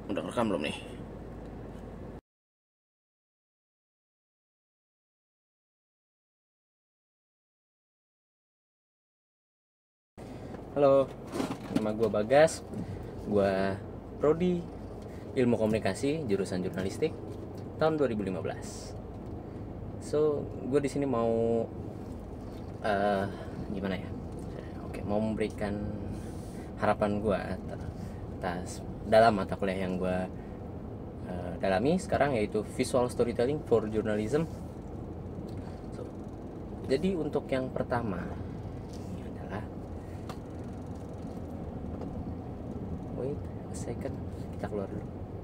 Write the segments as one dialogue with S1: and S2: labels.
S1: Udah rekam belum nih? Halo, nama gue Bagas. Gue prodi Ilmu Komunikasi jurusan Jurnalistik tahun 2015. So, gue di sini mau gimana ya? Oke, mau memberikan harapan gue atas dalam mata kuliah yang gue dalami sekarang, yaitu Visual Storytelling for Journalism. So, jadi untuk yang pertama ini adalah, wait a second, kita keluar dulu.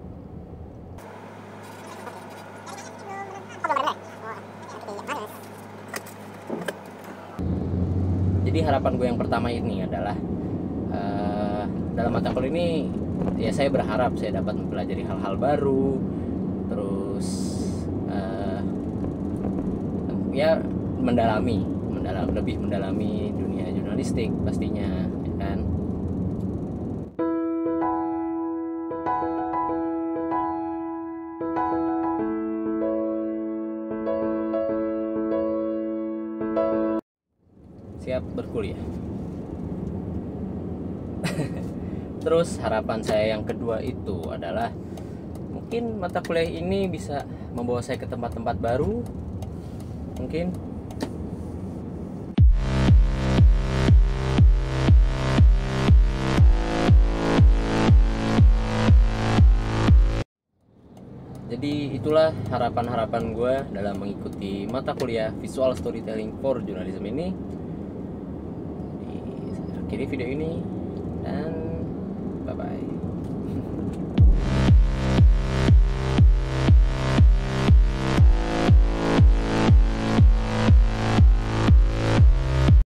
S1: Jadi harapan gue yang pertama ini adalah dalam mata kuliah ini ya saya berharap saya dapat mempelajari hal-hal baru, terus ya lebih mendalami dunia jurnalistik pastinya, ya kan. Siap berkuliah. Terus harapan saya yang kedua itu adalah mungkin mata kuliah ini bisa membawa saya ke tempat-tempat baru, mungkin. Jadi itulah harapan-harapan gue dalam mengikuti mata kuliah Visual Storytelling for Journalism ini. Akhiri video ini, dan